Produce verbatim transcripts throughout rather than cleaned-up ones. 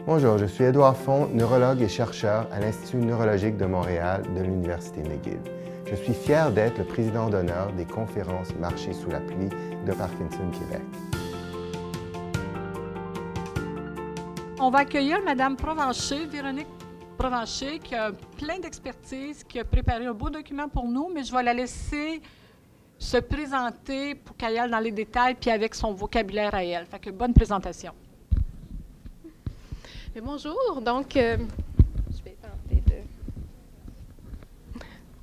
Bonjour, je suis Édouard Font, neurologue et chercheur à l'Institut neurologique de Montréal de l'Université McGill. Je suis fier d'être le président d'honneur des conférences Marcher sous la pluie de Parkinson Québec. On va accueillir Mme Provencher, Véronique Provencher, qui a plein d'expertise, qui a préparé un beau document pour nous, mais je vais la laisser se présenter pour qu'elle aille dans les détails, puis avec son vocabulaire à elle. Fait que bonne présentation. Mais bonjour, donc euh, je vais tenter de...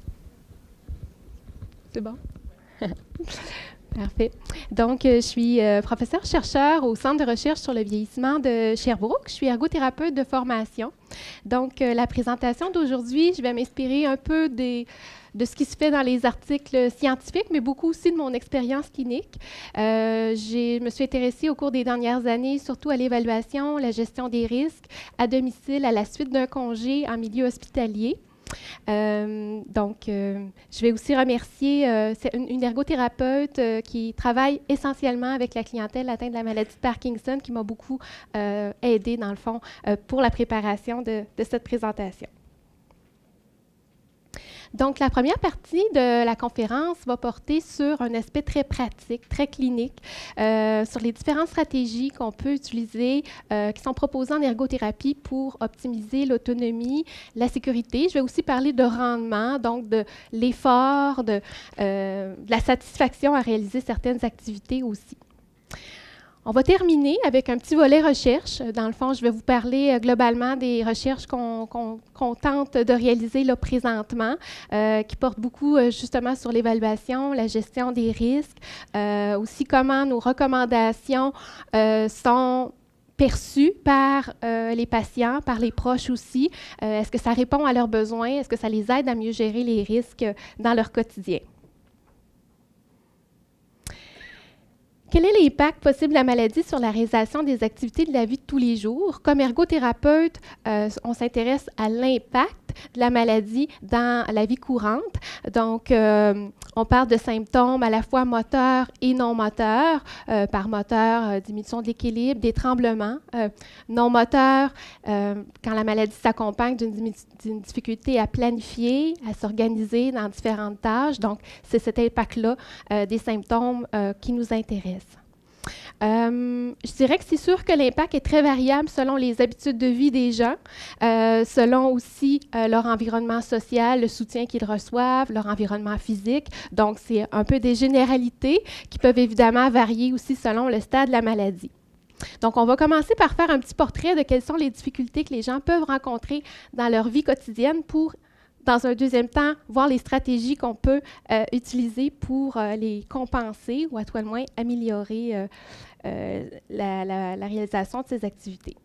C'est bon? Parfait. Donc, euh, je suis euh, professeure-chercheur au Centre de recherche sur le vieillissement de Sherbrooke. Je suis ergothérapeute de formation. Donc, euh, la présentation d'aujourd'hui, je vais m'inspirer un peu des, de ce qui se fait dans les articles scientifiques, mais beaucoup aussi de mon expérience clinique. Euh, je me suis intéressée au cours des dernières années surtout à l'évaluation, la gestion des risques à domicile à la suite d'un congé en milieu hospitalier. Euh, donc, euh, je vais aussi remercier euh, une, une ergothérapeute euh, qui travaille essentiellement avec la clientèle atteinte de la maladie de Parkinson, qui m'a beaucoup euh, aidée, dans le fond, euh, pour la préparation de, de cette présentation. Donc, la première partie de la conférence va porter sur un aspect très pratique, très clinique, euh, sur les différentes stratégies qu'on peut utiliser, euh, qui sont proposées en ergothérapie pour optimiser l'autonomie, la sécurité. Je vais aussi parler de rendement, donc de l'effort, de, euh, de la satisfaction à réaliser certaines activités aussi. On va terminer avec un petit volet recherche. Dans le fond, je vais vous parler euh, globalement des recherches qu'on qu'on, qu'on tente de réaliser là, présentement, euh, qui portent beaucoup euh, justement sur l'évaluation, la gestion des risques, euh, aussi comment nos recommandations euh, sont perçues par euh, les patients, par les proches aussi. Euh, est-ce que ça répond à leurs besoins? Est-ce que ça les aide à mieux gérer les risques dans leur quotidien? Quel est l'impact possible de la maladie sur la réalisation des activités de la vie de tous les jours? Comme ergothérapeute, euh, on s'intéresse à l'impact de la maladie dans la vie courante. Donc, euh, on parle de symptômes à la fois moteurs et non moteurs. Euh, par moteur, euh, diminution de l'équilibre, des tremblements. Euh, non moteurs, euh, quand la maladie s'accompagne d'une, d'une difficulté à planifier, à s'organiser dans différentes tâches. Donc, c'est cet impact-là euh, des symptômes euh, qui nous intéressent. Euh, je dirais que c'est sûr que l'impact est très variable selon les habitudes de vie des gens, euh, selon aussi euh, leur environnement social, le soutien qu'ils reçoivent, leur environnement physique. Donc, c'est un peu des généralités qui peuvent évidemment varier aussi selon le stade de la maladie. Donc, on va commencer par faire un petit portrait de quelles sont les difficultés que les gens peuvent rencontrer dans leur vie quotidienne pour, dans un deuxième temps, voir les stratégies qu'on peut euh, utiliser pour euh, les compenser ou à tout le moins améliorer euh, euh, la, la, la réalisation de ces activités.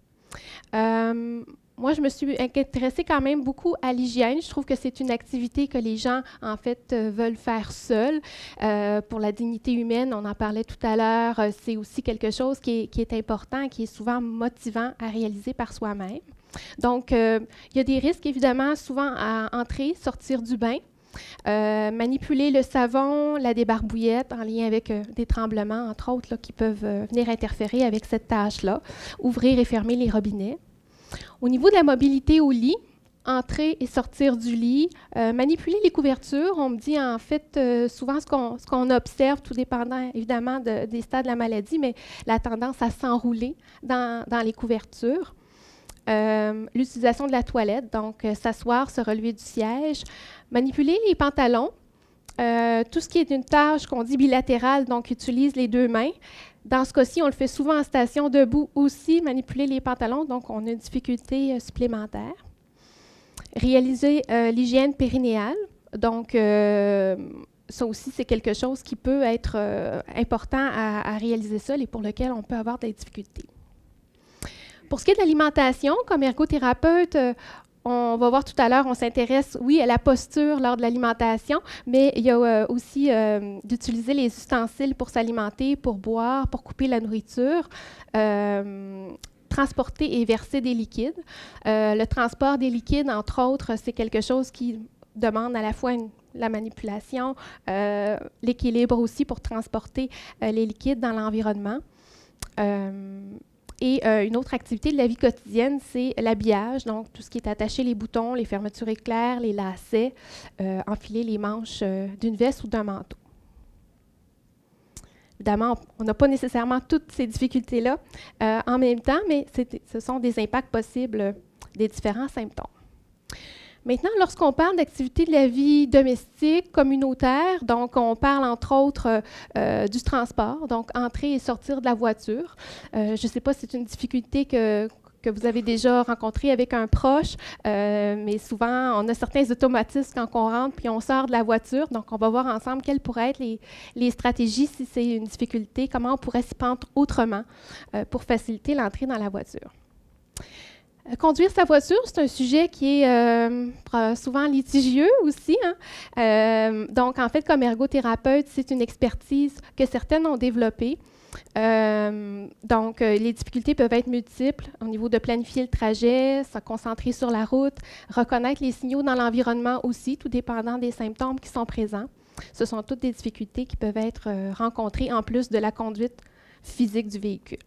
Euh, moi, je me suis intéressée quand même beaucoup à l'hygiène. Je trouve que c'est une activité que les gens, en fait, euh, veulent faire seuls. Euh, pour la dignité humaine, on en parlait tout à l'heure, euh, c'est aussi quelque chose qui est, qui est important, qui est souvent motivant à réaliser par soi-même. Donc, euh, il y a des risques, évidemment, souvent à entrer, sortir du bain, euh, manipuler le savon, la débarbouillette en lien avec euh, des tremblements, entre autres, là, qui peuvent euh, venir interférer avec cette tâche-là, ouvrir et fermer les robinets. Au niveau de la mobilité au lit, entrer et sortir du lit, euh, manipuler les couvertures. On me dit, en fait, euh, souvent ce qu'on, ce qu'on observe, tout dépendant évidemment de, des stades de la maladie, mais la tendance à s'enrouler dans, dans les couvertures. Euh, l'utilisation de la toilette, donc euh, s'asseoir, se relever du siège, manipuler les pantalons, euh, tout ce qui est une tâche qu'on dit bilatérale, donc utilise les deux mains. Dans ce cas-ci, on le fait souvent en station debout aussi, manipuler les pantalons, donc on a une difficulté euh, supplémentaire. Réaliser euh, l'hygiène périnéale, donc euh, ça aussi c'est quelque chose qui peut être euh, important à, à réaliser seul et pour lequel on peut avoir des difficultés. Pour ce qui est de l'alimentation, comme ergothérapeute, euh, on va voir tout à l'heure, on s'intéresse, oui, à la posture lors de l'alimentation, mais il y a euh, aussi euh, d'utiliser les ustensiles pour s'alimenter, pour boire, pour couper la nourriture, euh, transporter et verser des liquides. Euh, le transport des liquides, entre autres, c'est quelque chose qui demande à la fois une, la manipulation, euh, l'équilibre aussi pour transporter euh, les liquides dans l'environnement. Euh, Et euh, une autre activité de la vie quotidienne, c'est l'habillage, donc tout ce qui est attaché, les boutons, les fermetures éclairs, les lacets, euh, enfiler les manches euh, d'une veste ou d'un manteau. Évidemment, on n'a pas nécessairement toutes ces difficultés-là euh, en même temps, mais ce sont des impacts possibles euh, des différents symptômes. Maintenant, lorsqu'on parle d'activités de la vie domestique, communautaire, donc on parle entre autres euh, euh, du transport, donc entrer et sortir de la voiture. Euh, je ne sais pas si c'est une difficulté que, que vous avez déjà rencontrée avec un proche, euh, mais souvent on a certains automatismes quand on rentre puis on sort de la voiture. Donc on va voir ensemble quelles pourraient être les, les stratégies si c'est une difficulté, comment on pourrait s'y prendre autrement euh, pour faciliter l'entrée dans la voiture. Conduire sa voiture, c'est un sujet qui est euh, souvent litigieux aussi. Hein? Euh, donc, en fait, comme ergothérapeute, c'est une expertise que certaines ont développée. Euh, donc, euh, les difficultés peuvent être multiples au niveau de planifier le trajet, se concentrer sur la route, reconnaître les signaux dans l'environnement aussi, tout dépendant des symptômes qui sont présents. Ce sont toutes des difficultés qui peuvent être euh, rencontrées en plus de la conduite physique du véhicule.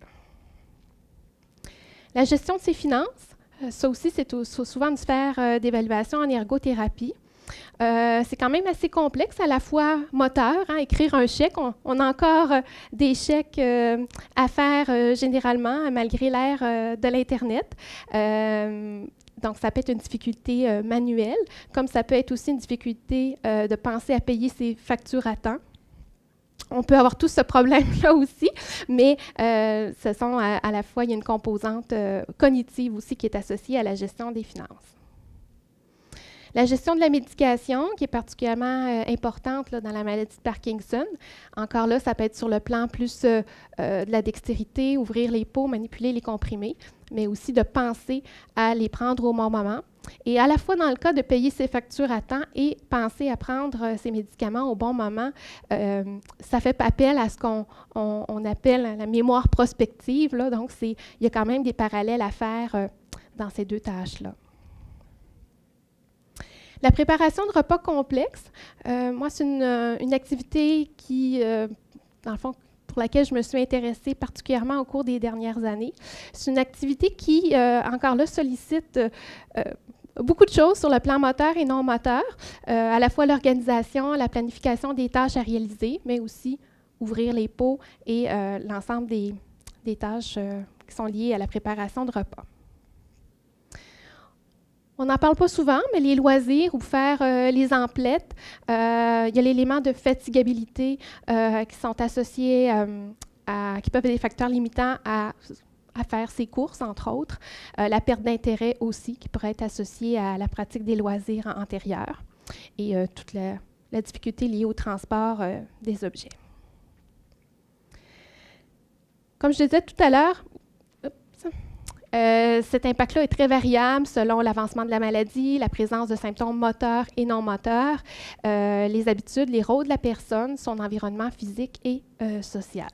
La gestion de ses finances, euh, ça aussi, c'est souvent une sphère euh, d'évaluation en ergothérapie. Euh, c'est quand même assez complexe, à la fois moteur, hein, écrire un chèque. On, on a encore euh, des chèques euh, à faire euh, généralement, malgré l'ère euh, de l'Internet. Euh, donc, ça peut être une difficulté euh, manuelle, comme ça peut être aussi une difficulté euh, de penser à payer ses factures à temps. On peut avoir tout ce problème-là aussi, mais euh, ce sont à, à la fois, il y a une composante euh, cognitive aussi qui est associée à la gestion des finances. La gestion de la médication, qui est particulièrement euh, importante là, dans la maladie de Parkinson. Encore là, ça peut être sur le plan plus euh, euh, de la dextérité, ouvrir les pots, manipuler les comprimés, mais aussi de penser à les prendre au bon moment. Et à la fois dans le cas de payer ses factures à temps et penser à prendre euh, ses médicaments au bon moment, euh, ça fait appel à ce qu'on on, on appelle la mémoire prospective. Là, donc, il y a quand même des parallèles à faire euh, dans ces deux tâches-là. La préparation de repas complexes, euh, moi, c'est une, une activité qui, euh, dans le fond, pour laquelle je me suis intéressée particulièrement au cours des dernières années. C'est une activité qui, euh, encore là, sollicite euh, beaucoup de choses sur le plan moteur et non moteur, euh, à la fois l'organisation, la planification des tâches à réaliser, mais aussi ouvrir les pots et euh, l'ensemble des, des tâches euh, qui sont liées à la préparation de repas. On n'en parle pas souvent, mais les loisirs ou faire euh, les emplettes, euh, il y a l'élément de fatigabilité euh, qui sont associés, euh, à, qui peuvent être des facteurs limitants à, à faire ses courses, entre autres. Euh, la perte d'intérêt aussi, qui pourrait être associée à la pratique des loisirs antérieurs et euh, toute la, la difficulté liée au transport euh, des objets. Comme je disais tout à l'heure, Euh, cet impact-là est très variable selon l'avancement de la maladie, la présence de symptômes moteurs et non moteurs, euh, les habitudes, les rôles de la personne, son environnement physique et euh, social.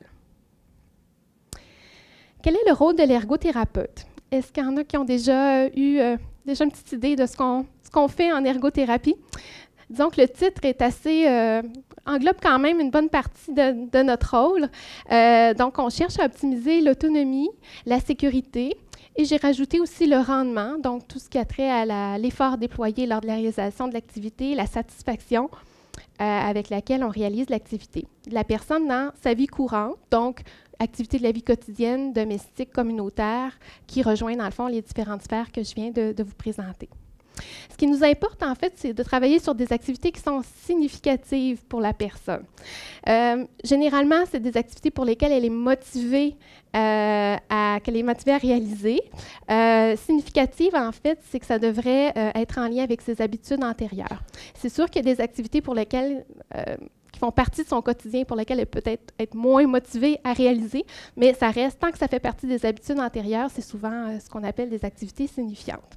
Quel est le rôle de l'ergothérapeute? Est-ce qu'il y en a qui ont déjà eu euh, déjà une petite idée de ce qu'on ce qu'on fait en ergothérapie? Disons que le titre est assez, euh, englobe quand même une bonne partie de, de notre rôle. Euh, donc, on cherche à optimiser l'autonomie, la sécurité, et j'ai rajouté aussi le rendement, donc tout ce qui a trait à l'effort déployé lors de la réalisation de l'activité, la satisfaction euh, avec laquelle on réalise l'activité. La personne dans sa vie courante, donc activité de la vie quotidienne, domestique, communautaire, qui rejoint dans le fond les différentes sphères que je viens de, de vous présenter. Ce qui nous importe, en fait, c'est de travailler sur des activités qui sont significatives pour la personne. Euh, généralement, c'est des activités pour lesquelles elle est motivée, euh, à, qu'elle est motivée à réaliser. Euh, significative, en fait, c'est que ça devrait euh, être en lien avec ses habitudes antérieures. C'est sûr qu'il y a des activités pour lesquelles, euh, qui font partie de son quotidien, pour lesquelles elle peut être, être moins motivée à réaliser, mais ça reste, tant que ça fait partie des habitudes antérieures, c'est souvent euh, ce qu'on appelle des activités signifiantes.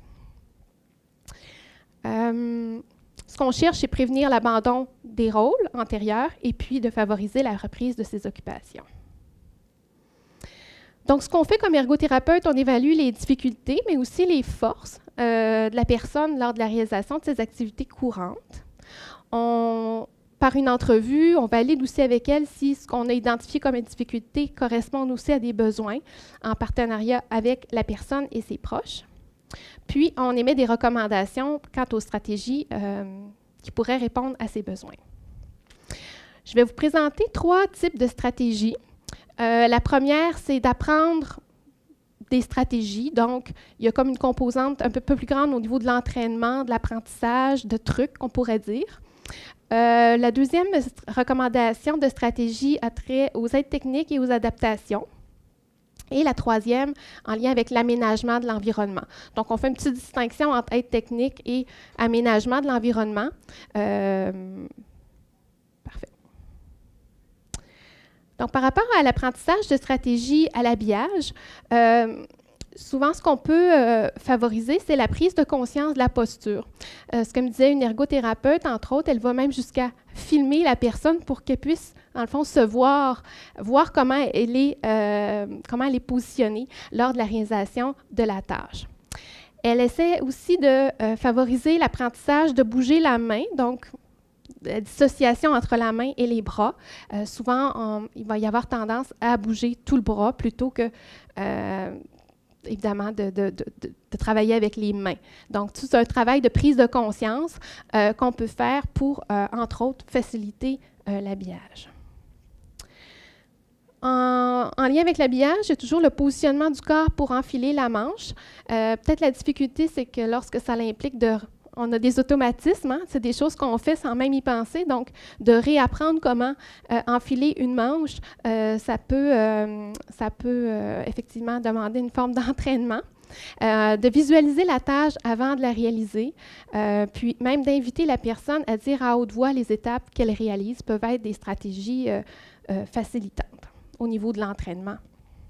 Euh, ce qu'on cherche, c'est prévenir l'abandon des rôles antérieurs et puis de favoriser la reprise de ces occupations. Donc, ce qu'on fait comme ergothérapeute, on évalue les difficultés, mais aussi les forces euh, de la personne lors de la réalisation de ces activités courantes. On, par une entrevue, on valide aussi avec elle si ce qu'on a identifié comme une difficulté correspond aussi à des besoins en partenariat avec la personne et ses proches. Puis, on émet des recommandations quant aux stratégies euh, qui pourraient répondre à ces besoins. Je vais vous présenter trois types de stratégies. Euh, la première, c'est d'apprendre des stratégies. Donc, il y a comme une composante un peu plus grande au niveau de l'entraînement, de l'apprentissage, de trucs, qu'on pourrait dire. Euh, la deuxième recommandation de stratégie a trait aux aides techniques et aux adaptations. Et la troisième, en lien avec l'aménagement de l'environnement. Donc, on fait une petite distinction entre aide technique et aménagement de l'environnement. Euh, parfait. Donc, par rapport à l'apprentissage de stratégies à l'habillage, euh, souvent, ce qu'on peut euh, favoriser, c'est la prise de conscience de la posture. Euh, ce que me disait une ergothérapeute, entre autres, elle va même jusqu'à filmer la personne pour qu'elle puisse, dans le fond, se voir, voir comment elle est, euh, comment elle est positionnée lors de la réalisation de la tâche. Elle essaie aussi de euh, favoriser l'apprentissage de bouger la main, donc la dissociation entre la main et les bras. Euh, souvent, on, il va y avoir tendance à bouger tout le bras plutôt que euh, évidemment, de, de, de, de travailler avec les mains. Donc, c'est un travail de prise de conscience euh, qu'on peut faire pour, euh, entre autres, faciliter euh, l'habillage. En, en lien avec l'habillage, il y a toujours le positionnement du corps pour enfiler la manche. Euh, peut-être la difficulté, c'est que lorsque ça implique de... On a des automatismes, hein? C'est des choses qu'on fait sans même y penser. Donc, de réapprendre comment euh, enfiler une manche, euh, ça peut, euh, ça peut euh, effectivement demander une forme d'entraînement. Euh, de visualiser la tâche avant de la réaliser, euh, puis même d'inviter la personne à dire à haute voix les étapes qu'elle réalise peuvent être des stratégies euh, euh, facilitantes au niveau de l'entraînement.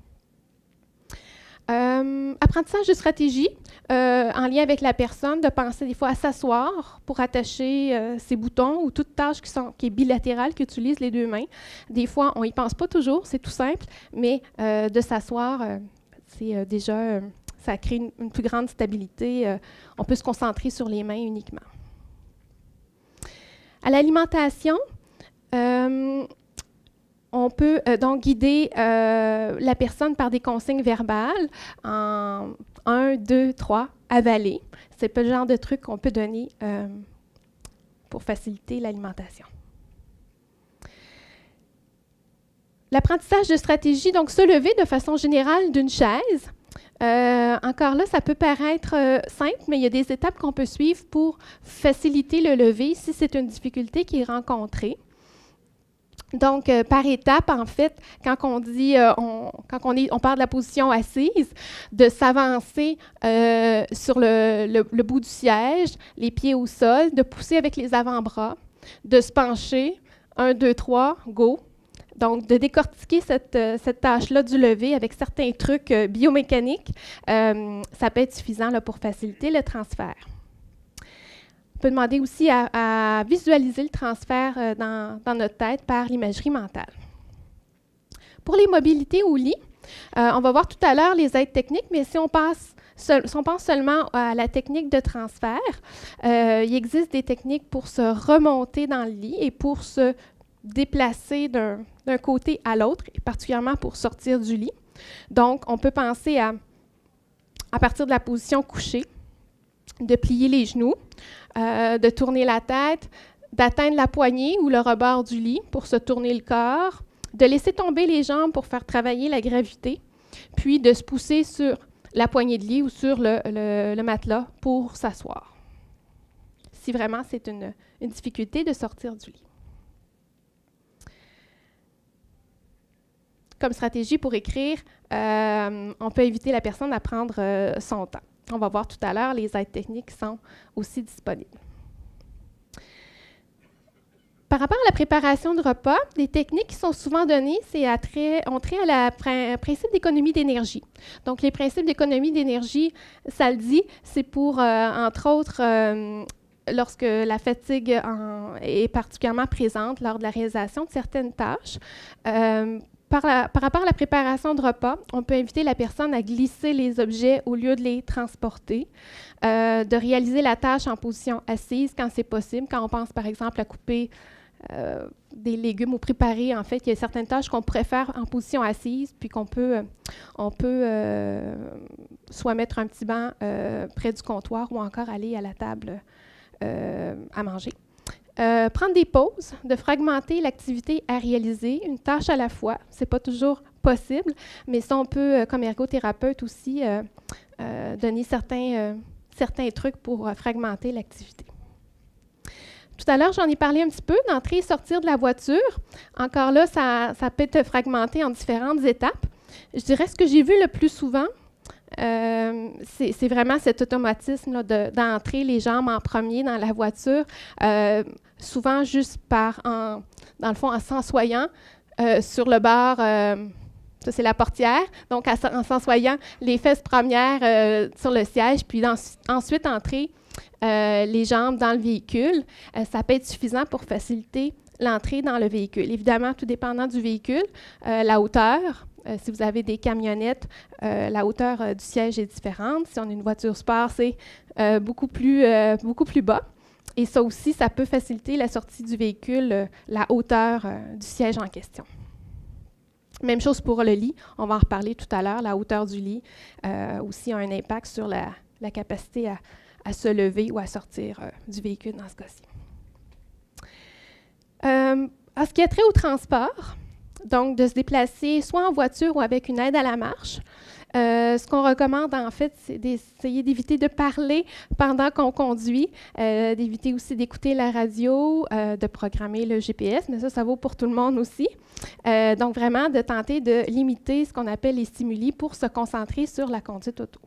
Euh, apprentissage de stratégie, euh, en lien avec la personne, de penser des fois à s'asseoir pour attacher euh, ses boutons ou toute tâche qui, sont, qui est bilatérale, qui utilise les deux mains. Des fois, on n'y pense pas toujours, c'est tout simple, mais euh, de s'asseoir, euh, c'est euh, déjà, euh, ça crée une, une plus grande stabilité. Euh, on peut se concentrer sur les mains uniquement. À l'alimentation, euh, on peut euh, donc guider euh, la personne par des consignes verbales en un, deux, trois, avaler. C'est pas le genre de truc qu'on peut donner euh, pour faciliter l'alimentation. L'apprentissage de stratégie, donc se lever de façon générale d'une chaise. Euh, encore là, ça peut paraître euh, simple, mais il y a des étapes qu'on peut suivre pour faciliter le lever si c'est une difficulté qui est rencontrée. Donc, euh, par étape, en fait, quand on dit, euh, on, quand on, est, on parle de la position assise, de s'avancer euh, sur le, le, le bout du siège, les pieds au sol, de pousser avec les avant-bras, de se pencher, un, deux, trois, go. Donc, de décortiquer cette, euh, cette tâche-là du lever avec certains trucs euh, biomécaniques, euh, ça peut être suffisant là, pour faciliter le transfert. On peut demander aussi à, à visualiser le transfert euh, dans, dans notre tête par l'imagerie mentale. Pour les mobilités au lit, euh, on va voir tout à l'heure les aides techniques, mais si on, passe seul, si on pense seulement à la technique de transfert, euh, il existe des techniques pour se remonter dans le lit et pour se déplacer d'un d'un côté à l'autre, et particulièrement pour sortir du lit. Donc, on peut penser à, à partir de la position couchée, de plier les genoux, euh, de tourner la tête, d'atteindre la poignée ou le rebord du lit pour se tourner le corps, de laisser tomber les jambes pour faire travailler la gravité, puis de se pousser sur la poignée de lit ou sur le, le, le matelas pour s'asseoir, si vraiment c'est une, une difficulté de sortir du lit. Comme stratégie pour écrire, euh, on peut éviter la personne à prendre euh, son temps. On va voir tout à l'heure, les aides techniques sont aussi disponibles. Par rapport à la préparation de repas, les techniques qui sont souvent données, c'est à trait, ont trait à la pr principe d'économie d'énergie. Donc, les principes d'économie d'énergie, ça le dit, c'est pour, euh, entre autres, euh, lorsque la fatigue en, est particulièrement présente lors de la réalisation de certaines tâches. Euh, Par, la, par rapport à la préparation de repas, on peut inviter la personne à glisser les objets au lieu de les transporter, euh, de réaliser la tâche en position assise quand c'est possible, quand on pense par exemple à couper euh, des légumes ou préparer, en fait, il y a certaines tâches qu'on pourrait faire en position assise, puis qu'on peut, euh, on peut euh, soit mettre un petit banc euh, près du comptoir ou encore aller à la table euh, à manger. Euh, prendre des pauses, de fragmenter l'activité à réaliser, une tâche à la fois. Ce n'est pas toujours possible, mais ça, on peut, euh, comme ergothérapeute aussi, euh, euh, donner certains, euh, certains trucs pour euh, fragmenter l'activité. Tout à l'heure, j'en ai parlé un petit peu, d'entrer et sortir de la voiture. Encore là, ça, ça peut être fragmenté en différentes étapes. Je dirais ce que j'ai vu le plus souvent, Euh, c'est vraiment cet automatisme d'entrer les jambes en premier dans la voiture, euh, souvent juste par, en, dans le fond, en s'assoyant euh, sur le bord, euh, ça c'est la portière, donc en s'assoyant les fesses premières euh, sur le siège, puis dans, ensuite entrer euh, les jambes dans le véhicule. Euh, ça peut être suffisant pour faciliter l'entrée dans le véhicule. Évidemment, tout dépendant du véhicule, euh, la hauteur. Euh, si vous avez des camionnettes, euh, la hauteur euh, du siège est différente. Si on a une voiture sport, c'est euh, beaucoup plus, euh, beaucoup plus bas. Et ça aussi, ça peut faciliter la sortie du véhicule, euh, la hauteur euh, du siège en question. Même chose pour le lit. On va en reparler tout à l'heure. La hauteur du lit euh, aussi a un impact sur la, la capacité à, à se lever ou à sortir euh, du véhicule dans ce cas-ci. Euh, en ce qui a trait au transport, donc, de se déplacer soit en voiture ou avec une aide à la marche. Euh, ce qu'on recommande, en fait, c'est d'essayer d'éviter de parler pendant qu'on conduit, euh, d'éviter aussi d'écouter la radio, euh, de programmer le G P S, mais ça, ça vaut pour tout le monde aussi. Euh, donc, vraiment, de tenter de limiter ce qu'on appelle les stimuli pour se concentrer sur la conduite auto.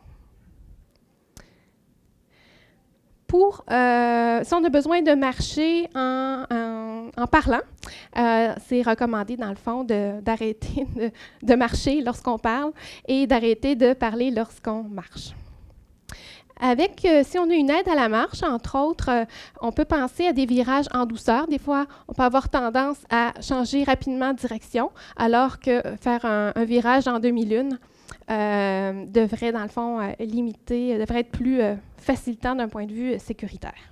Pour, euh, si on a besoin de marcher en, en, en parlant, euh, c'est recommandé, dans le fond, d'arrêter de, de, de marcher lorsqu'on parle et d'arrêter de parler lorsqu'on marche. Avec, euh, si on a une aide à la marche, entre autres, euh, on peut penser à des virages en douceur. Des fois, on peut avoir tendance à changer rapidement de direction, alors que faire un, un virage en demi-lune Euh, devrait, dans le fond, euh, limiter, euh, devrait être plus euh, facilitant d'un point de vue euh, sécuritaire.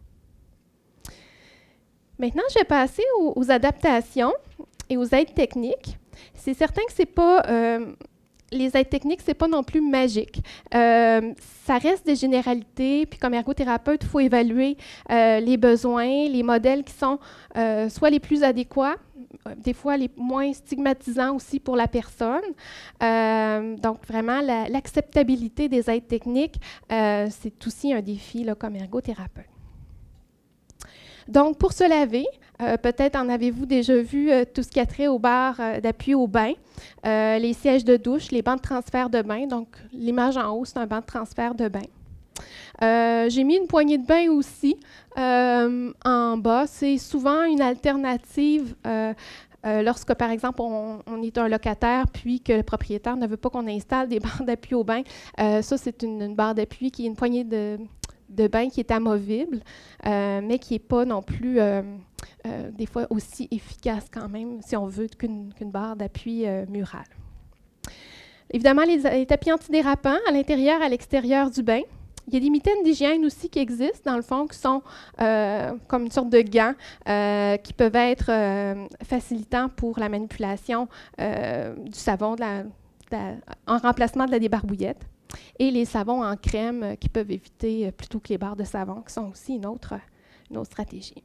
Maintenant, je vais passer aux, aux adaptations et aux aides techniques. C'est certain que c'est pas, euh, les aides techniques, c'est pas non plus magique. Euh, ça reste des généralités, puis comme ergothérapeute, il faut évaluer euh, les besoins, les modèles qui sont euh, soit les plus adéquats, des fois les moins stigmatisants aussi pour la personne. Euh, donc, vraiment, la, l'acceptabilité des aides techniques, euh, c'est aussi un défi là, comme ergothérapeute. Donc, pour se laver, euh, peut-être en avez-vous déjà vu euh, tout ce qui a trait aux barres euh, d'appui au bain, euh, les sièges de douche, les bancs de transfert de bain. Donc, l'image en haut, c'est un banc de transfert de bain. Euh, j'ai mis une poignée de bain aussi euh, en bas. C'est souvent une alternative euh, euh, lorsque, par exemple, on, on est un locataire puis que le propriétaire ne veut pas qu'on installe des barres d'appui au bain. Euh, ça, c'est une, une barre d'appui qui est une poignée de, de bain qui est amovible, euh, mais qui n'est pas non plus, euh, euh, des fois, aussi efficace quand même, si on veut, qu'une qu'une barre d'appui euh, murale. Évidemment, les, les tapis antidérapants à l'intérieur et à l'extérieur du bain. Il y a des mitaines d'hygiène aussi qui existent, dans le fond, qui sont euh, comme une sorte de gants euh, qui peuvent être euh, facilitants pour la manipulation euh, du savon de la, de la, en remplacement de la débarbouillette. Et les savons en crème euh, qui peuvent éviter, euh, plutôt que les barres de savon, qui sont aussi une autre, une autre stratégie.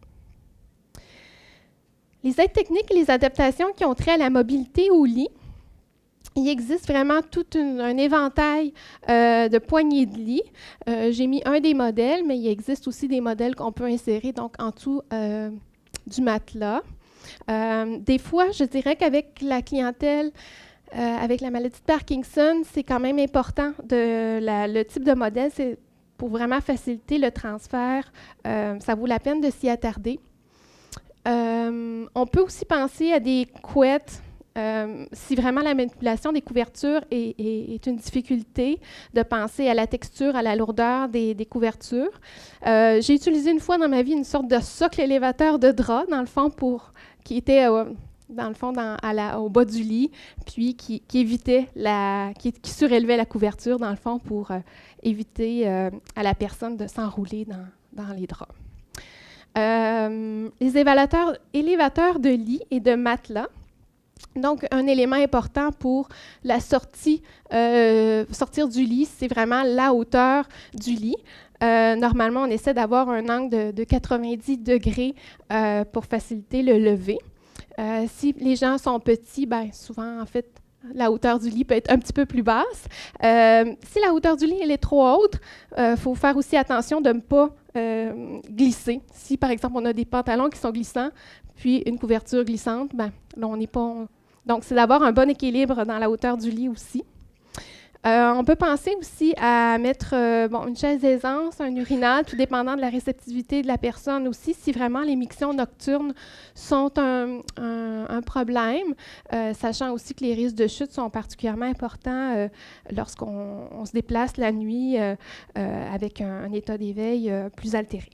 Les aides techniques et les adaptations qui ont trait à la mobilité au lit. Il existe vraiment tout une, un éventail euh, de poignées de lit. Euh, J'ai mis un des modèles, mais il existe aussi des modèles qu'on peut insérer donc, en dessous euh, du matelas. Euh, des fois, je dirais qu'avec la clientèle, euh, avec la maladie de Parkinson, c'est quand même important, de la, le type de modèle, c'est pour vraiment faciliter le transfert. Euh, ça vaut la peine de s'y attarder. Euh, on peut aussi penser à des couettes. Euh, si vraiment la manipulation des couvertures est, est, est une difficulté, de penser à la texture, à la lourdeur des, des couvertures. Euh, j'ai utilisé une fois dans ma vie une sorte de socle élévateur de drap, dans le fond, pour, qui était euh, dans le fond dans, à la, au bas du lit, puis qui, qui évitait la, qui, qui surélevait la couverture, dans le fond, pour euh, éviter euh, à la personne de s'enrouler dans, dans les draps. Euh, les élévateurs, élévateurs de lit et de matelas. Donc, un élément important pour la sortie, euh, sortir du lit, c'est vraiment la hauteur du lit. Euh, normalement, on essaie d'avoir un angle de, de quatre-vingt-dix degrés euh, pour faciliter le lever. Euh, si les gens sont petits, ben, souvent, en fait, la hauteur du lit peut être un petit peu plus basse. Euh, si la hauteur du lit elle est trop haute, il euh, faut faire aussi attention de ne pas euh, glisser. Si, par exemple, on a des pantalons qui sont glissants, puis une couverture glissante, ben, là, on n'est pas... On... Donc, c'est d'avoir un bon équilibre dans la hauteur du lit aussi. Euh, on peut penser aussi à mettre euh, bon, une chaise d'aisance, un urinal, tout dépendant de la réceptivité de la personne aussi, si vraiment les mictions nocturnes sont un, un, un problème, euh, sachant aussi que les risques de chute sont particulièrement importants euh, lorsqu'on on se déplace la nuit euh, euh, avec un, un état d'éveil euh, plus altéré.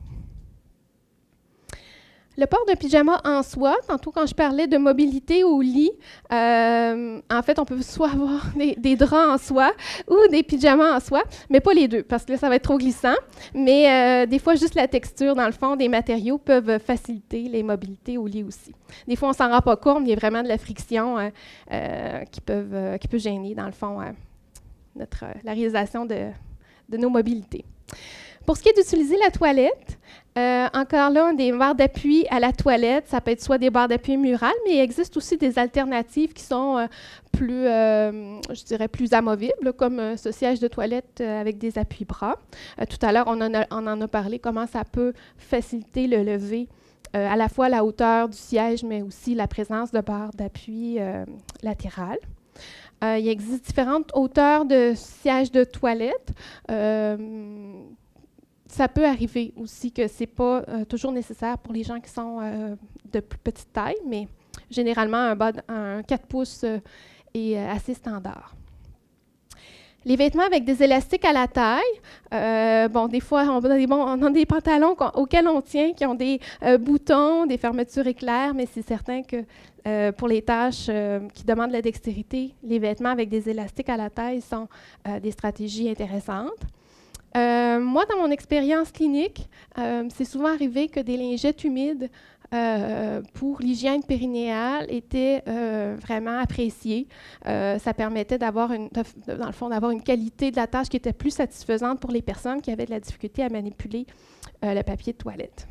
Le port d'un pyjama en soie, tantôt quand je parlais de mobilité au lit, euh, en fait, on peut soit avoir des, des draps en soie ou des pyjamas en soie, mais pas les deux, parce que là, ça va être trop glissant. Mais euh, des fois, juste la texture, dans le fond, des matériaux peuvent faciliter les mobilités au lit aussi. Des fois, on s'en rend pas compte, mais il y a vraiment de la friction euh, euh, qui, peuvent, euh, qui peut gêner, dans le fond, euh, notre, euh, la réalisation de, de nos mobilités. Pour ce qui est d'utiliser la toilette, euh, encore là, des barres d'appui à la toilette, ça peut être soit des barres d'appui murales, mais il existe aussi des alternatives qui sont euh, plus, euh, je dirais, plus amovibles, comme euh, ce siège de toilette euh, avec des appuis-bras. Euh, tout à l'heure, on, on en a parlé, comment ça peut faciliter le lever, euh, à la fois la hauteur du siège, mais aussi la présence de barres d'appui euh, latérales. Euh, il existe différentes hauteurs de sièges de toilette. Euh, Ça peut arriver aussi que ce n'est pas euh, toujours nécessaire pour les gens qui sont euh, de plus petite taille, mais généralement, un, bas de, un quatre pouces euh, est euh, assez standard. Les vêtements avec des élastiques à la taille, euh, bon, des fois, on a des, bon, on a des pantalons auxquels on tient, qui ont des euh, boutons, des fermetures éclairs, mais c'est certain que euh, pour les tâches euh, qui demandent de la dextérité, les vêtements avec des élastiques à la taille sont euh, des stratégies intéressantes. Euh, moi, dans mon expérience clinique, euh, c'est souvent arrivé que des lingettes humides euh, pour l'hygiène périnéale étaient euh, vraiment appréciées. Euh, ça permettait d'avoir une, de, dans le fond, d'avoir une qualité de la tâche qui était plus satisfaisante pour les personnes qui avaient de la difficulté à manipuler euh, le papier de toilette.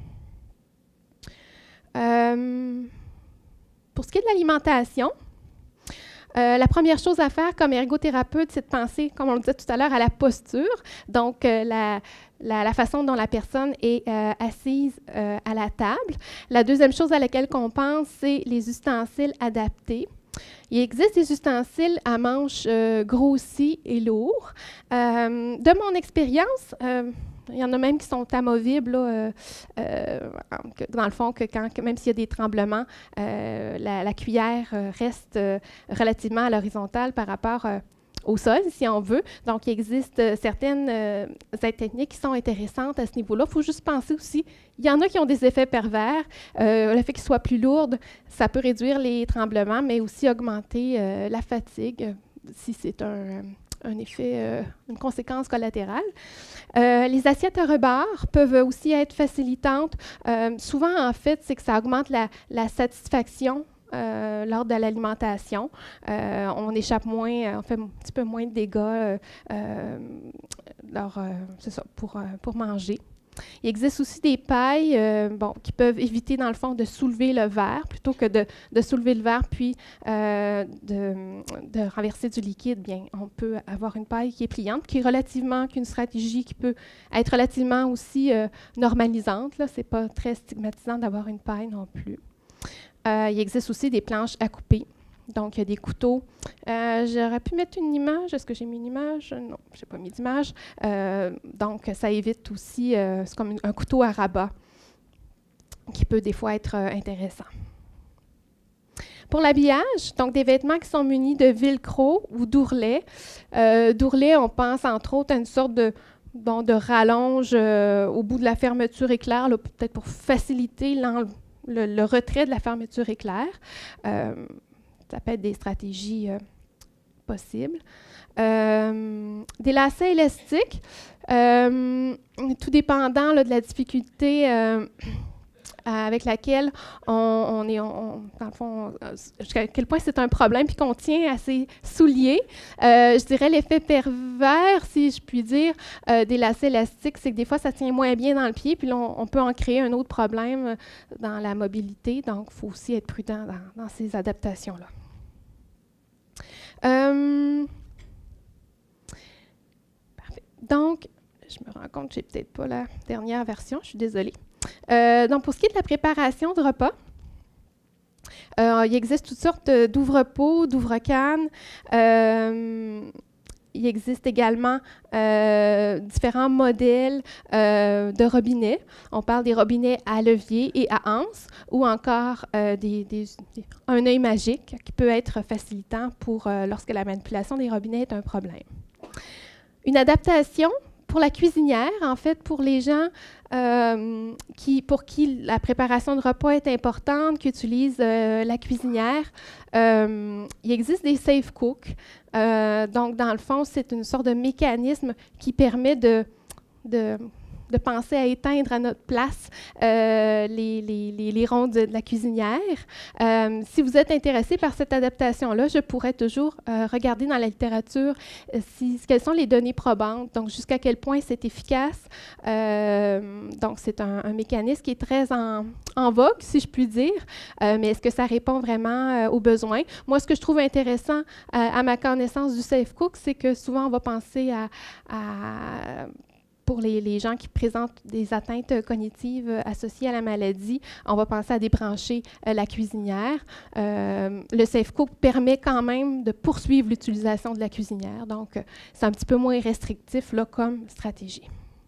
Euh, pour ce qui est de l'alimentation, Euh, la première chose à faire comme ergothérapeute, c'est de penser, comme on le disait tout à l'heure, à la posture, donc euh, la, la, la façon dont la personne est euh, assise euh, à la table. La deuxième chose à laquelle on pense, c'est les ustensiles adaptés. Il existe des ustensiles à manches euh, grossis et lourds. Euh, de mon expérience, euh, il y en a même qui sont amovibles, là, euh, euh, dans le fond, que quand, que même s'il y a des tremblements, euh, la, la cuillère euh, reste euh, relativement à l'horizontale par rapport euh, au sol, si on veut. Donc, il existe euh, certaines euh, aides techniques qui sont intéressantes à ce niveau-là. Il faut juste penser aussi, il y en a qui ont des effets pervers. Euh, le fait qu'ils soient plus lourds, ça peut réduire les tremblements, mais aussi augmenter euh, la fatigue, si c'est un... un effet, euh, une conséquence collatérale. Euh, les assiettes à rebord peuvent aussi être facilitantes. Euh, souvent, en fait, c'est que ça augmente la, la satisfaction euh, lors de l'alimentation. Euh, on échappe moins, on fait un petit peu moins de dégâts euh, euh, lors, euh, c'est ça, pour, euh, pour manger. Il existe aussi des pailles euh, bon, qui peuvent éviter, dans le fond, de soulever le verre, plutôt que de, de soulever le verre puis euh, de, de renverser du liquide. Bien, on peut avoir une paille qui est pliante, qui est relativement, qu'une stratégie qui peut être relativement aussi euh, normalisante. Ce n'est pas très stigmatisant d'avoir une paille non plus. Euh, il existe aussi des planches à couper. Donc, il y a des couteaux. Euh, J'aurais pu mettre une image. Est-ce que j'ai mis une image? Non, je n'ai pas mis d'image. Euh, donc, ça évite aussi, euh, c'est comme une, un couteau à rabat qui peut des fois être euh, intéressant. Pour l'habillage, donc des vêtements qui sont munis de velcro ou d'ourlets. Euh, d'ourlets, on pense entre autres à une sorte de, bon, de rallonge euh, au bout de la fermeture éclair, peut-être pour faciliter le, le retrait de la fermeture éclair. Euh, Ça peut être des stratégies euh, possible. Euh, des lacets élastiques, euh, tout dépendant là, de la difficulté euh, avec laquelle on, on est, on, dans le fond, jusqu'à quel point c'est un problème, puis qu'on tient à ses souliers. Euh, je dirais l'effet pervers, si je puis dire, euh, des lacets élastiques, c'est que des fois, ça tient moins bien dans le pied, puis là, on, on peut en créer un autre problème dans la mobilité. Donc, il faut aussi être prudent dans, dans ces adaptations-là. Euh, parfait. Donc, je me rends compte que je n'ai peut-être pas la dernière version, je suis désolée. Euh, donc, pour ce qui est de la préparation de repas, euh, il existe toutes sortes d'ouvre-pots, d'ouvre-cannes. Euh, il existe également euh, différents modèles euh, de robinets. On parle des robinets à levier et à anse, ou encore euh, des, des, des, un œil magique qui peut être facilitant pour euh, lorsque la manipulation des robinets est un problème. Une adaptation pour la cuisinière, en fait, pour les gens euh, qui, pour qui la préparation de repas est importante, qui utilisent euh, la cuisinière, euh, il existe des safe cooks. Euh, donc, dans le fond, c'est une sorte de mécanisme qui permet de, de, de penser à éteindre à notre place euh, les, les, les, les rondes de, de la cuisinière. Euh, si vous êtes intéressé par cette adaptation-là, je pourrais toujours euh, regarder dans la littérature euh, si, quelles sont les données probantes, donc jusqu'à quel point c'est efficace. Euh, donc, c'est un, un mécanisme qui est très en, en vogue, si je puis dire, euh, mais est-ce que ça répond vraiment euh, aux besoins? Moi, ce que je trouve intéressant euh, à ma connaissance du Safe Cook, c'est que souvent, on va penser à... à pour les, les gens qui présentent des atteintes cognitives euh, associées à la maladie, on va penser à débrancher euh, la cuisinière. Euh, le Safe Cook permet quand même de poursuivre l'utilisation de la cuisinière. Donc, euh, c'est un petit peu moins restrictif là, comme stratégie.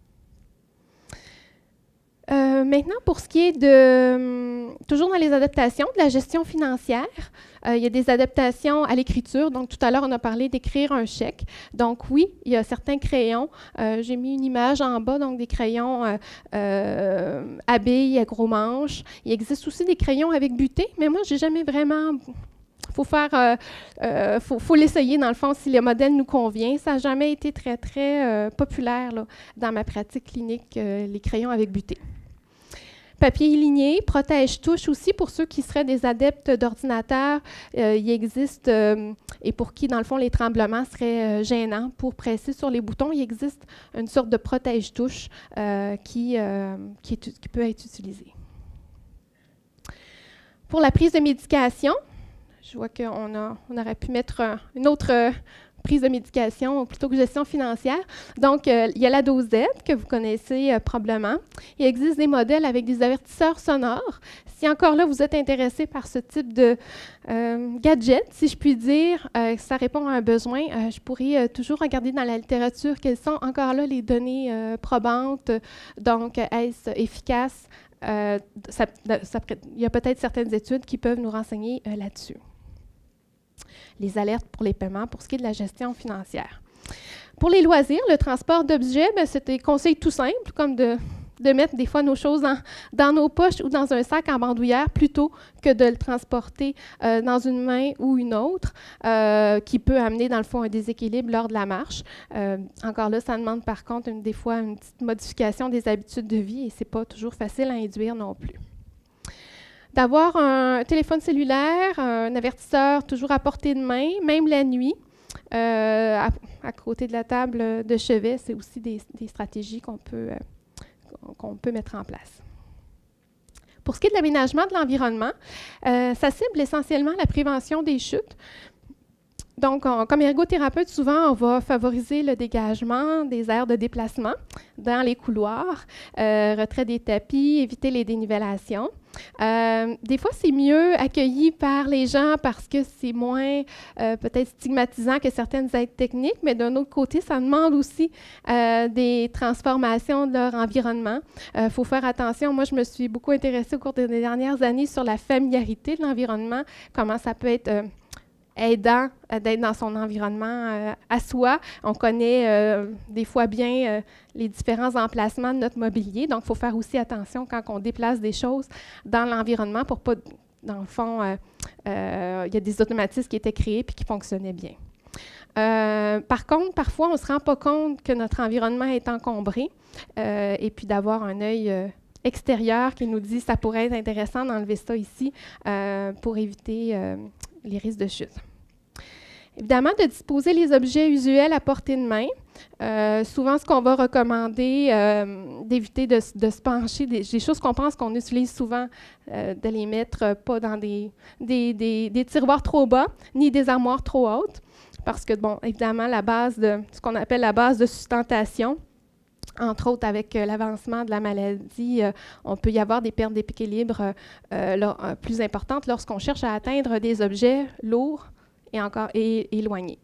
Euh, maintenant, pour ce qui est de, hum, toujours dans les adaptations, de la gestion financière, euh, il y a des adaptations à l'écriture. Donc, tout à l'heure, on a parlé d'écrire un chèque. Donc, oui, il y a certains crayons. Euh, j'ai mis une image en bas, donc des crayons euh, euh, à billes, à gros manches. Il existe aussi des crayons avec butée, mais moi, j'ai jamais vraiment... Faut faire, euh, euh, faut, faut l'essayer dans le fond si le modèle nous convient. Ça n'a jamais été très, très euh, populaire là, dans ma pratique clinique, euh, les crayons avec butée. Papier ligné, protège-touche aussi pour ceux qui seraient des adeptes d'ordinateur. Euh, il existe, euh, et pour qui, dans le fond, les tremblements seraient euh, gênants pour presser sur les boutons, il existe une sorte de protège-touche euh, qui, euh, qui, est, qui peut être utilisée. Pour la prise de médication, je vois qu'on a, on aurait pu mettre euh, une autre euh, prise de médication plutôt que gestion financière. Donc, euh, il y a la dosette que vous connaissez euh, probablement. Il existe des modèles avec des avertisseurs sonores. Si encore là, vous êtes intéressé par ce type de euh, gadget, si je puis dire, euh, ça répond à un besoin, euh, je pourrais euh, toujours regarder dans la littérature quelles sont encore là les données euh, probantes. Donc, est-ce efficace? Euh, ça, ça, il y a peut-être certaines études qui peuvent nous renseigner euh, là-dessus. Les alertes pour les paiements, pour ce qui est de la gestion financière. Pour les loisirs, le transport d'objets, ben, c'est des conseils tout simples, comme de, de mettre des fois nos choses dans, dans nos poches ou dans un sac en bandoulière, plutôt que de le transporter euh, dans une main ou une autre, euh, qui peut amener, dans le fond, un déséquilibre lors de la marche. Euh, encore là, ça demande par contre, une, des fois, une petite modification des habitudes de vie, et ce n'est pas toujours facile à induire non plus. D'avoir un téléphone cellulaire, un avertisseur toujours à portée de main, même la nuit, euh, à, à côté de la table de chevet, c'est aussi des, des stratégies qu'on peut, euh, qu'on peut mettre en place. Pour ce qui est de l'aménagement de l'environnement, euh, ça cible essentiellement la prévention des chutes. Donc, on, comme ergothérapeute, souvent, on va favoriser le dégagement des aires de déplacement dans les couloirs, euh, retrait des tapis, éviter les dénivellations. Euh, des fois, c'est mieux accueilli par les gens parce que c'est moins euh, peut-être stigmatisant que certaines aides techniques, mais d'un autre côté, ça demande aussi euh, des transformations de leur environnement. Il faut faire attention. Moi, je me suis beaucoup intéressée au cours des dernières années sur la familiarité de l'environnement, comment ça peut être... Euh, aidant euh, d'être dans son environnement euh, à soi. On connaît euh, des fois bien euh, les différents emplacements de notre mobilier, donc il faut faire aussi attention quand on déplace des choses dans l'environnement pour pas, dans le fond, euh, euh, il y a des automatismes qui étaient créés puis qui fonctionnaient bien. Euh, par contre, parfois, on ne se rend pas compte que notre environnement est encombré euh, et puis d'avoir un œil euh, extérieur qui nous dit ça pourrait être intéressant d'enlever ça ici euh, pour éviter euh, les risques de chute. Évidemment, de disposer les objets usuels à portée de main. Euh, souvent, ce qu'on va recommander, euh, d'éviter de, de se pencher, des, des choses qu'on pense qu'on utilise souvent, euh, de les mettre euh, pas dans des, des, des, des tiroirs trop bas, ni des armoires trop hautes, parce que, bon, évidemment, la base de ce qu'on appelle la base de sustentation, entre autres avec euh, l'avancement de la maladie, euh, on peut y avoir des pertes d'équilibre euh, euh, là, euh, plus importantes lorsqu'on cherche à atteindre des objets lourds et encore et, éloignés.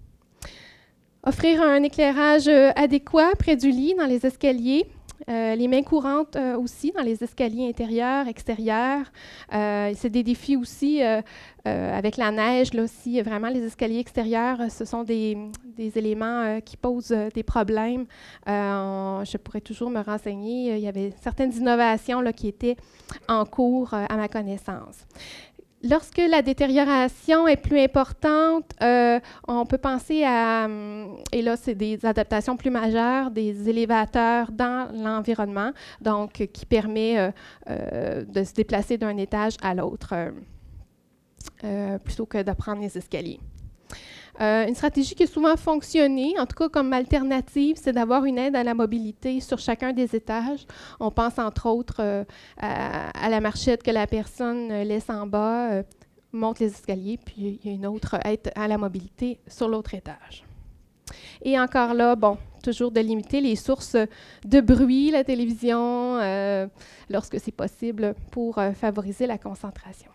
Offrir un éclairage euh, adéquat près du lit, dans les escaliers. Euh, les mains courantes euh, aussi dans les escaliers intérieurs, extérieurs. Euh, c'est des défis aussi euh, euh, avec la neige. Là aussi, vraiment, les escaliers extérieurs, euh, ce sont des, des éléments euh, qui posent euh, des problèmes. Euh, on, je pourrais toujours me renseigner. Il y avait certaines innovations là, qui étaient en cours euh, à ma connaissance. Lorsque la détérioration est plus importante, euh, on peut penser à, et là c'est des adaptations plus majeures, des élévateurs dans l'environnement, donc qui permet euh, euh, de se déplacer d'un étage à l'autre, euh, euh, plutôt que de prendre les escaliers. Euh, une stratégie qui a souvent fonctionné, en tout cas comme alternative, c'est d'avoir une aide à la mobilité sur chacun des étages. On pense entre autres euh, à, à la marchette que la personne laisse en bas, euh, monte les escaliers, puis il y a une autre aide à la mobilité sur l'autre étage. Et encore là, bon, toujours de limiter les sources de bruit, la télévision, euh, lorsque c'est possible, pour euh, favoriser la concentration.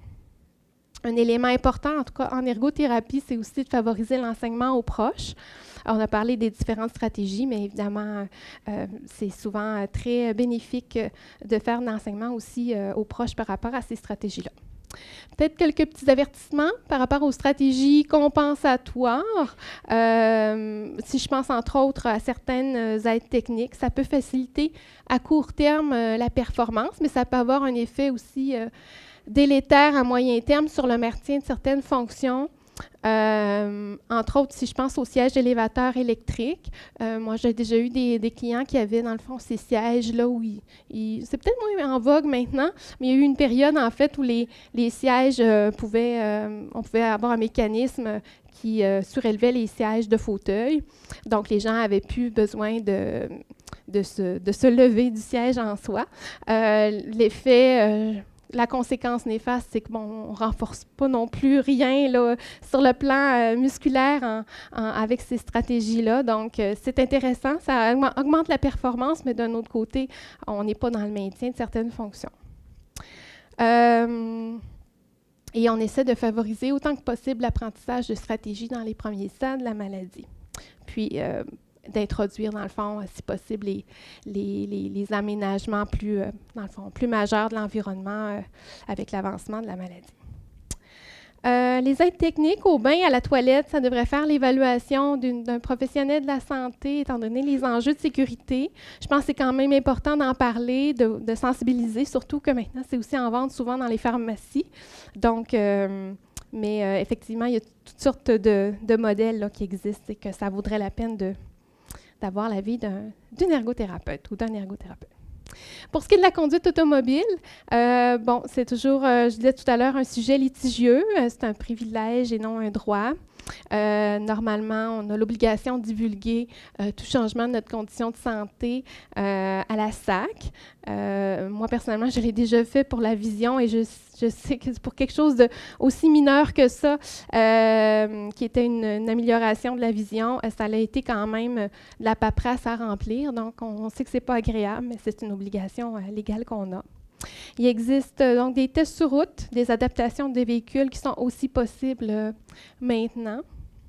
Un élément important, en tout cas en ergothérapie, c'est aussi de favoriser l'enseignement aux proches. Alors, on a parlé des différentes stratégies, mais évidemment, euh, c'est souvent euh, très bénéfique euh, de faire de l'enseignement aussi euh, aux proches par rapport à ces stratégies-là. Peut-être quelques petits avertissements par rapport aux stratégies compensatoires. Euh, si je pense entre autres à certaines aides techniques, ça peut faciliter à court terme euh, la performance, mais ça peut avoir un effet aussi euh, délétère à moyen terme sur le maintien de certaines fonctions. Euh, entre autres, si je pense aux sièges d'élévateur électriques, euh, moi j'ai déjà eu des, des clients qui avaient dans le fond ces sièges-là où ils, ils, c'est peut-être moins en vogue maintenant, mais il y a eu une période en fait où les, les sièges euh, pouvaient, euh, on pouvait avoir un mécanisme qui euh, surélevait les sièges de fauteuil. Donc les gens avaient plus besoin de, de, se, de se lever du siège en soi. Euh, l'effet euh, La conséquence néfaste, c'est qu'on bon, ne renforce pas non plus rien là, sur le plan euh, musculaire en, en, avec ces stratégies-là. Donc, euh, c'est intéressant, ça augmente la performance, mais d'un autre côté, on n'est pas dans le maintien de certaines fonctions. Euh, et on essaie de favoriser autant que possible l'apprentissage de stratégies dans les premiers stades de la maladie. Puis, euh, d'introduire, dans le fond, si possible, les, les, les, les aménagements plus, euh, dans le fond, plus majeurs de l'environnement euh, avec l'avancement de la maladie. Euh, les aides techniques au bain, à la toilette, ça devrait faire l'évaluation d'un professionnel de la santé, étant donné les enjeux de sécurité. Je pense que c'est quand même important d'en parler, de, de sensibiliser, surtout que maintenant, c'est aussi en vente souvent dans les pharmacies. Donc, euh, mais euh, effectivement, il y a toutes sortes de, de modèles là, qui existent et que ça vaudrait la peine de d'avoir l'avis d'une ergothérapeute ou d'un ergothérapeute. Pour ce qui est de la conduite automobile, euh, bon, c'est toujours, euh, je disais tout à l'heure, un sujet litigieux. Euh, c'est un privilège et non un droit. Euh, normalement, on a l'obligation de divulguer euh, tout changement de notre condition de santé euh, à la S A C. Euh, moi, personnellement, je l'ai déjà fait pour la vision et je, je sais que pour quelque chose de aussi mineur que ça, euh, qui était une, une amélioration de la vision, euh, ça a été quand même euh, de la paperasse à remplir. Donc, on, on sait que ce n'est pas agréable, mais c'est une obligation euh, légale qu'on a. Il existe euh, donc des tests sur route, des adaptations des véhicules qui sont aussi possibles euh, maintenant.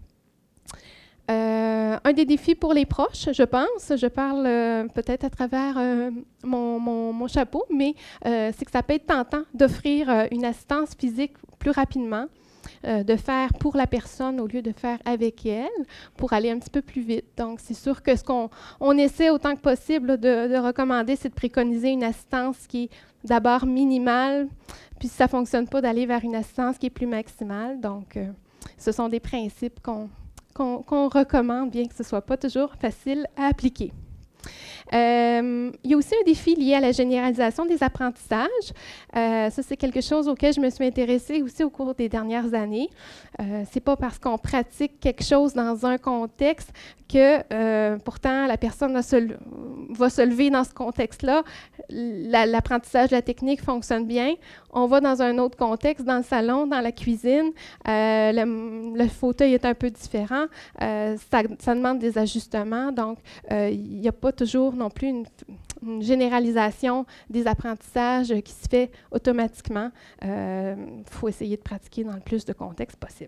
Euh, un des défis pour les proches, je pense, je parle euh, peut-être à travers euh, mon, mon, mon chapeau, mais euh, c'est que ça peut être tentant d'offrir euh, une assistance physique plus rapidement, euh, de faire pour la personne au lieu de faire avec elle, pour aller un petit peu plus vite. Donc, c'est sûr que ce qu'on on essaie autant que possible de, de recommander, c'est de préconiser une assistance qui est d'abord minimale, puis si ça ne fonctionne pas, d'aller vers une assistance qui est plus maximale. Donc, euh, ce sont des principes qu'on qu'on, qu'on recommande, bien que ce ne soit pas toujours facile à appliquer. Euh, il y a aussi un défi lié à la généralisation des apprentissages. Euh, ça, c'est quelque chose auquel je me suis intéressée aussi au cours des dernières années. Euh, c'est pas parce qu'on pratique quelque chose dans un contexte que euh, pourtant la personne va se, va se lever dans ce contexte-là. La, l'apprentissage de la technique fonctionne bien. On va dans un autre contexte, dans le salon, dans la cuisine. Euh, le, le fauteuil est un peu différent. Euh, ça, ça demande des ajustements. Donc, euh, il n'y a pas toujours non plus une, une généralisation des apprentissages qui se fait automatiquement. Il euh, faut essayer de pratiquer dans le plus de contextes possible.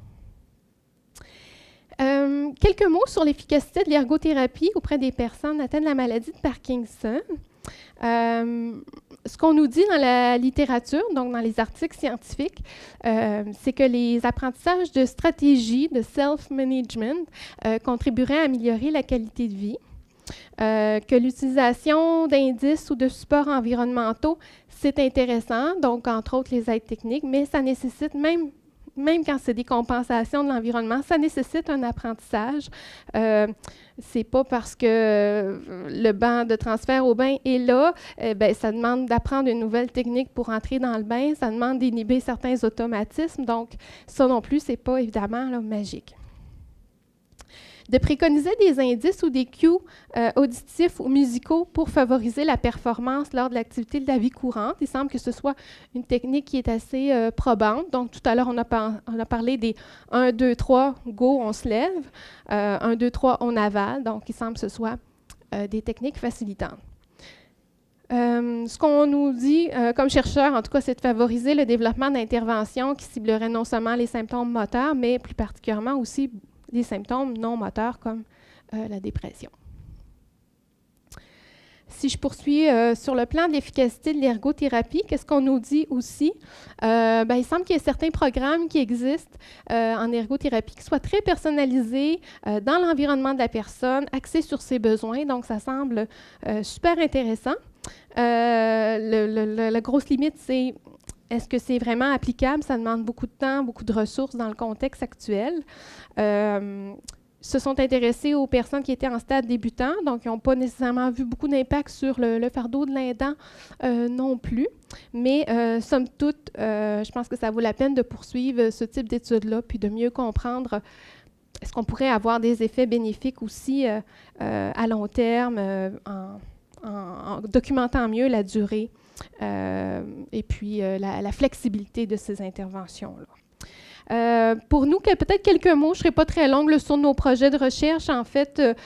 Euh, quelques mots sur l'efficacité de l'ergothérapie auprès des personnes atteintes de la maladie de Parkinson. Euh, ce qu'on nous dit dans la littérature, donc dans les articles scientifiques, euh, c'est que les apprentissages de stratégies de self-management euh, contribueraient à améliorer la qualité de vie. Euh, que l'utilisation d'indices ou de supports environnementaux, c'est intéressant, donc entre autres les aides techniques, mais ça nécessite, même, même quand c'est des compensations de l'environnement, ça nécessite un apprentissage. Euh, c'est pas parce que euh, le banc de transfert au bain est là, euh, ben, ça demande d'apprendre une nouvelle technique pour entrer dans le bain, ça demande d'inhiber certains automatismes, donc ça non plus, c'est pas évidemment là, magique. De préconiser des indices ou des cues euh, auditifs ou musicaux pour favoriser la performance lors de l'activité de la vie courante. Il semble que ce soit une technique qui est assez euh, probante. Donc, tout à l'heure, on, on a parlé des un, deux, trois, go, on se lève. Euh, un, deux, trois, on avale. Donc, il semble que ce soit euh, des techniques facilitantes. Euh, ce qu'on nous dit euh, comme chercheurs, en tout cas, c'est de favoriser le développement d'interventions qui cibleraient non seulement les symptômes moteurs, mais plus particulièrement aussi des symptômes non moteurs comme euh, la dépression. Si je poursuis euh, sur le plan de l'efficacité de l'ergothérapie, qu'est-ce qu'on nous dit aussi? Euh, ben, il semble qu'il y ait certains programmes qui existent euh, en ergothérapie qui soient très personnalisés euh, dans l'environnement de la personne, axés sur ses besoins. Donc, ça semble euh, super intéressant. Euh, le, le, le, la grosse limite, c'est est-ce que c'est vraiment applicable? Ça demande beaucoup de temps, beaucoup de ressources dans le contexte actuel. Euh, se sont intéressés aux personnes qui étaient en stade débutant, donc ils n'ont pas nécessairement vu beaucoup d'impact sur le, le fardeau de l'aidant euh, non plus. Mais euh, somme toute, euh, je pense que ça vaut la peine de poursuivre ce type d'études-là, puis de mieux comprendre est-ce qu'on pourrait avoir des effets bénéfiques aussi euh, euh, à long terme euh, en, en, en documentant mieux la durée Euh, et puis euh, la, la flexibilité de ces interventions-là. Euh, pour nous, que, peut-être quelques mots, je ne serai pas très longue là, sur nos projets de recherche. En fait, euh,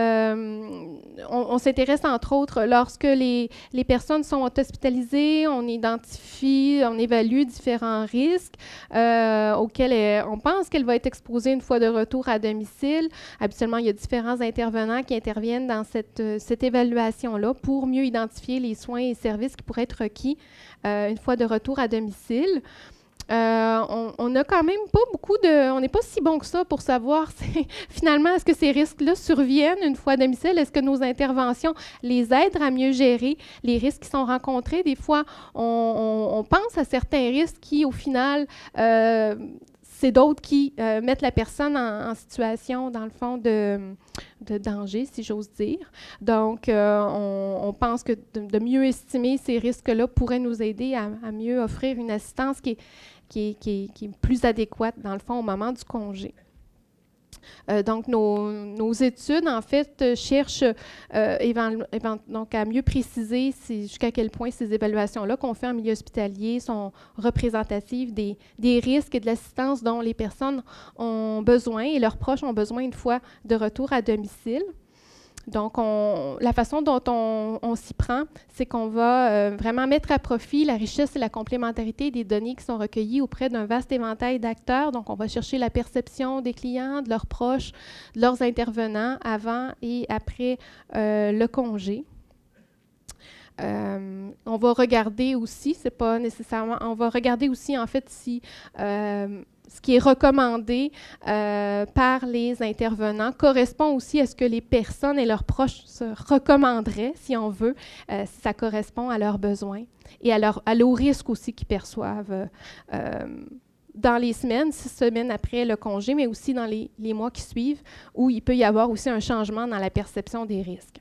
on, on s'intéresse entre autres lorsque les, les personnes sont hospitalisées, on identifie, on évalue différents risques euh, auxquels elle, on pense qu'elle va être exposée une fois de retour à domicile. Habituellement, il y a différents intervenants qui interviennent dans cette, cette évaluation-là pour mieux identifier les soins et services qui pourraient être requis euh, une fois de retour à domicile. Euh, on, on a quand même pas beaucoup de... On n'est pas si bon que ça pour savoir finalement est-ce que ces risques-là surviennent une fois à domicile? Est-ce que nos interventions les aident à mieux gérer les risques qui sont rencontrés? Des fois, on, on, on pense à certains risques qui, au final, euh, c'est d'autres qui euh, mettent la personne en, en situation, dans le fond, de, de danger, si j'ose dire. Donc, euh, on, on pense que de, de mieux estimer ces risques-là pourrait nous aider à, à mieux offrir une assistance qui est Qui est, qui, est, qui est plus adéquate, dans le fond, au moment du congé. Euh, donc, nos, nos études, en fait, euh, cherchent euh, évent, évent, donc à mieux préciser jusqu'à quel point ces évaluations-là qu'on fait en milieu hospitalier sont représentatives des, des risques et de l'assistance dont les personnes ont besoin et leurs proches ont besoin une fois de retour à domicile. Donc, on, la façon dont on, on s'y prend, c'est qu'on va euh, vraiment mettre à profit la richesse et la complémentarité des données qui sont recueillies auprès d'un vaste éventail d'acteurs. Donc, on va chercher la perception des clients, de leurs proches, de leurs intervenants avant et après euh, le congé. Euh, on va regarder aussi, c'est pas nécessairement, on va regarder aussi en fait si euh, ce qui est recommandé euh, par les intervenants correspond aussi à ce que les personnes et leurs proches se recommanderaient, si on veut, euh, si ça correspond à leurs besoins et à, leur, à leurs risques aussi qu'ils perçoivent euh, dans les semaines, six semaines après le congé, mais aussi dans les, les mois qui suivent, où il peut y avoir aussi un changement dans la perception des risques.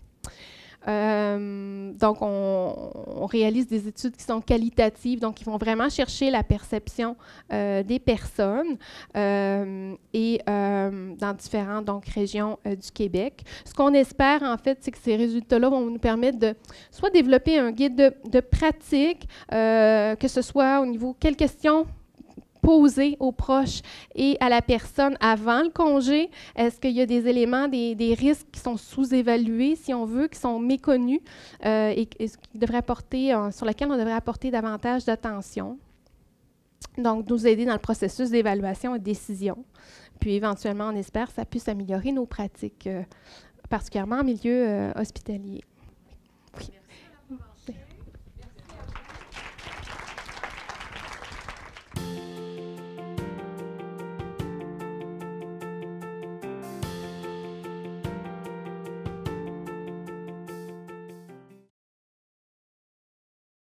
Euh, donc, on, on réalise des études qui sont qualitatives, donc qui vont vraiment chercher la perception euh, des personnes euh, et euh, dans différentes donc, régions euh, du Québec. Ce qu'on espère, en fait, c'est que ces résultats-là vont nous permettre de soit développer un guide de, de pratique, euh, que ce soit au niveau quelles questions poser aux proches et à la personne avant le congé. Est-ce qu'il y a des éléments, des, des risques qui sont sous-évalués, si on veut, qui sont méconnus euh, et, et qui devraient apporter, euh, sur lesquels on devrait apporter davantage d'attention? Donc, nous aider dans le processus d'évaluation et de décision. Puis, éventuellement, on espère que ça puisse améliorer nos pratiques, euh, particulièrement en milieu euh, hospitalier.